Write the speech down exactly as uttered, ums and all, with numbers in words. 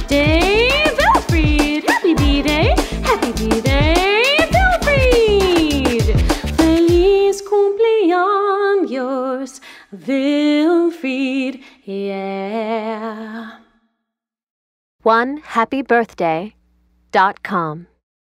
birthday, Wilfried! Happy B-Day, happy B-Day, Wilfried! Feliz cumpleaños, Wilfried, yeah. one happy birthday dot com